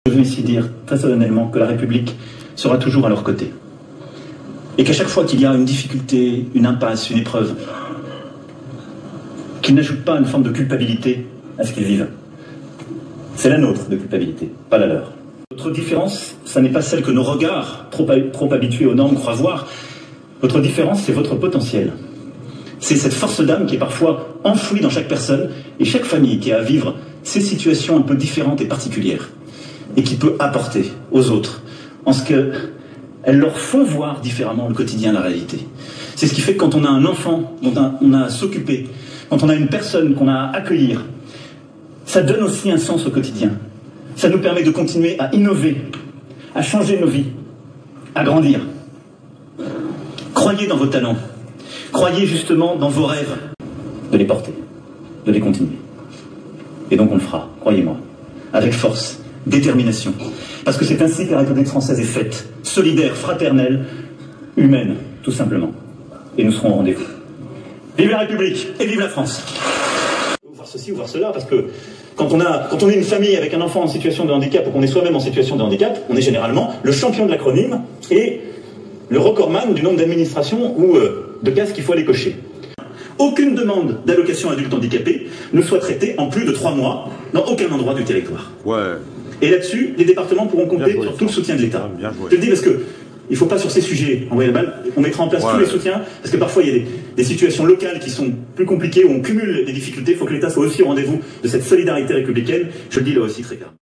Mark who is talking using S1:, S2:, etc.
S1: Je veux ici dire très solennellement que la République sera toujours à leur côté. Et qu'à chaque fois qu'il y a une difficulté, une impasse, une épreuve, qu'ils n'ajoutent pas une forme de culpabilité à ce qu'ils vivent. C'est la nôtre de culpabilité, pas la leur. Notre différence, ça n'est pas celle que nos regards, trop habitués aux normes, croient voir. Votre différence, c'est votre potentiel. C'est cette force d'âme qui est parfois enfouie dans chaque personne et chaque famille qui a à vivre ces situations un peu différentes et particulières et qui peut apporter aux autres en ce qu'elles leur font voir différemment le quotidien, la réalité. C'est ce qui fait que quand on a un enfant dont on a à s'occuper, quand on a une personne qu'on a à accueillir, ça donne aussi un sens au quotidien. Ça nous permet de continuer à innover, à changer nos vies, à grandir. Croyez dans vos talents. Croyez justement dans vos rêves, de les porter, de les continuer. Et donc on le fera, croyez-moi, avec force, détermination. Parce que c'est ainsi que la République française est faite, solidaire, fraternelle, humaine, tout simplement. Et nous serons au rendez-vous. Vive la République et vive la France! Ou voir ceci ou voir cela, parce que quand on est une famille avec un enfant en situation de handicap ou qu'on est soi-même en situation de handicap, on est généralement le champion de l'acronyme et le recordman du nombre d'administrations ou de cases qu'il faut aller cocher. Aucune demande d'allocation adulte handicapé ne soit traitée en plus de 3 mois dans aucun endroit du territoire. Ouais. Et là-dessus, les départements pourront compter sur tout le soutien de l'État. Je le dis parce que il ne faut pas sur ces sujets envoyer la balle, on mettra en place tous les soutiens, parce que parfois il y a des situations locales qui sont plus compliquées, où on cumule les difficultés, il faut que l'État soit aussi au rendez-vous de cette solidarité républicaine, je le dis là aussi très clairement.